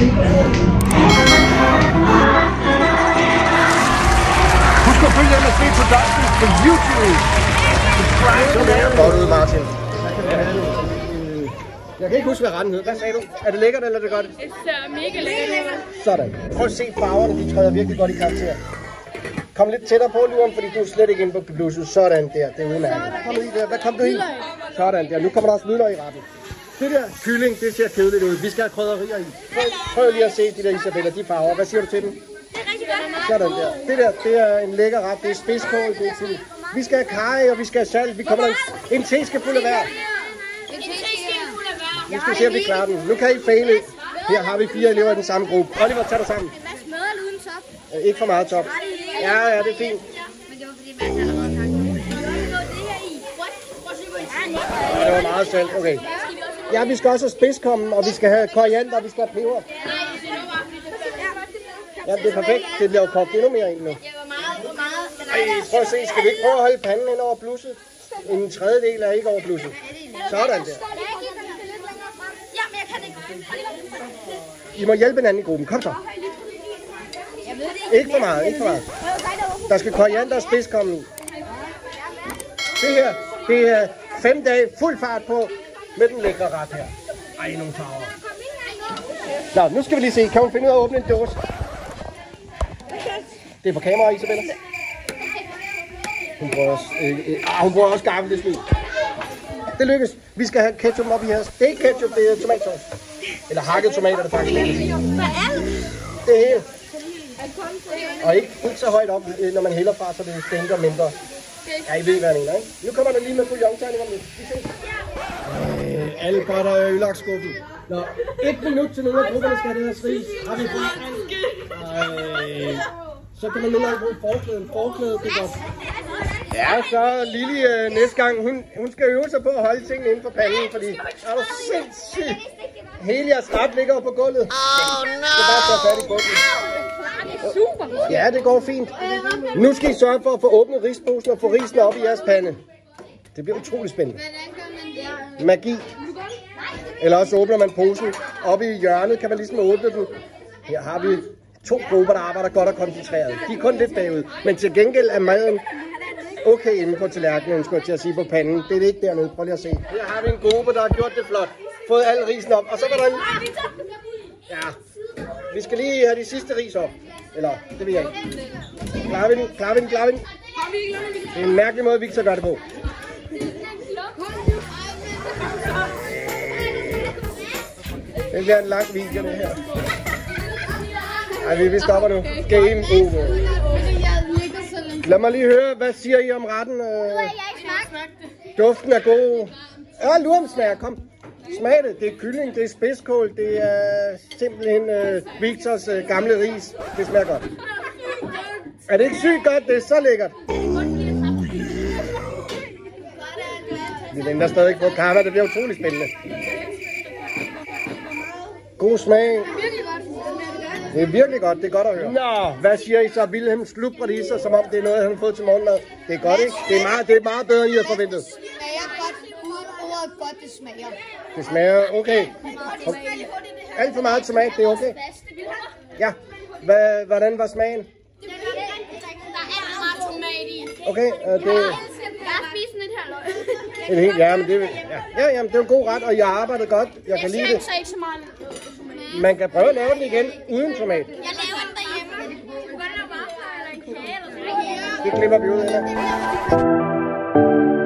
Husk at følge MSV Productions på YouTube. Godt ud, Martin. Jeg kan ikke huske, hvad retten hed. Hvad sagde du? Er det lækkert, eller er det godt? Det ser mega lækkert ud. Sådan. Prøv at se farverne, de træder virkelig godt i karakter. Kom lidt tættere på, Luren, fordi du er slet ikke inde på bluset. Sådan der, det er udmærket. Kom lige der. Hvad kom du i? Sådan der. Nu kommer der også hvidløg i retten. Det der kylling, det ser kedeligt ud. Vi skal have krydderier i. Prøv lige at se de der Isabella, de farver. Hvad siger du til dem? Det er rigtig godt. Sådan der. Det der, det er en lækker ret. Det er spidskål, det er til. Vi skal have kaj, og vi skal have salt. Vi kommer en teske fuld af hver. Nu skal vi se, om vi klarer den. Nu kan I fejle. Her har vi 4 elever i den samme gruppe. Oliver, tag dig sammen. Ikke for meget top. Ja, det er fint. Det var meget salt. Okay. Ja, vi skal også have spidskommen, og vi skal have koriander, og vi skal have peber. Ja, det er perfekt. Det bliver jo kogt endnu mere ind nu. Ej, prøv at se. Skal vi ikke prøve at holde panden ind over blusset? En tredjedel er ikke over blusset. Sådan der. I må hjælpe hinanden i gruppen. Kom så. Ikke for meget, ikke for meget. Der skal koriander og spidskommen i. Det her, det er 5 dage fuld fart på med den lækre ret her. Ej, nogle farver. Nå, nu skal vi lige se. Kan hun finde ud af at åbne en dåse? Det er på kamera, Isabella. Hun bruger også gaffel, det smil. Det lykkes. Vi skal have ketchup op i her. Det er ikke ketchup, det er tomatsauce. Eller hakket tomater, det faktisk. Det er hele. Og ikke så højt op, når man hælder fra, så det stinker mindre. Ja, I ved, hvad jeg mener, ikke? Nu kommer der lige med bouillonterninger med. Vi ses. Alle godt er ødelagt skuffen. Nå, 1 minut til nogle af grupperne skal have det her ris. Har vi brugt alt? Så kan man nu nok bruge forklæden. Forklædet, det er godt. Ja, så Lili næste gang, hun skal øve sig på at holde tingene inden for panden, fordi er du sindssygt. Hele jeres ret ligger på gulvet. Oh no! Det er bare at tage fat i gulvet. Super. Ja, det går fint. Nu skal I sørge for at få åbnet risposen og få risen op i jeres pande. Det bliver utrolig spændende. Magi. Eller også åbner man posen op i hjørnet, kan man ligesom åbne den. Her har vi 2 grupper, der arbejder godt og koncentreret. De er kun lidt bagud, men til gengæld er maden okay inde på tallerkenen, skulle jeg til at sige på panden. Det er ikke dernede, prøv lige at se. Her har vi en gruppe, der har gjort det flot. Fået alle risen op, og så var der en... Ja, vi skal lige have de sidste ris op. Eller, det ved jeg ikke. Klarer vi den? Klarer vi den? Klarer vi den? Det er en mærkelig måde, Victor gør det på. Det bliver en lang video, det her. Ej, vi stopper nu. Game over. Lad mig lige høre, hvad siger I om retten? Duften er god. Ja, lurmsmager, kom. Smag det. Det er kylling, det er spidskål, det er simpelthen Victors gamle ris. Det smager godt. Er det ikke sygt godt? Det er så lækkert. Vi venter stadig på karma, det bliver utrolig spændende. God smag. Det er virkelig godt, det er godt at høre. Nå, hvad siger I så? Wilhelm slubrer det i sig, som om det er noget, han har fået til morgenmad. Det er godt, ikke? Det er meget bedre, end I havde forventet. Det smager godt, uden ordet godt, det smager. Det smager okay. Alt for meget tomat, det er okay. Ja, hvordan var smagen? Der er meget tomat i. Okay, det... Jeg har spist lidt her løg. Ja, men det, jamen, det er en god ret, og jeg har arbejdet godt. Jeg kan lide det. Jeg ser ikke så meget. Man kan prøve at lave den igen uden tomat. Jeg laver den derhjemme. Du gør det bare eller en kage eller sådan. Det klipper vi ud af.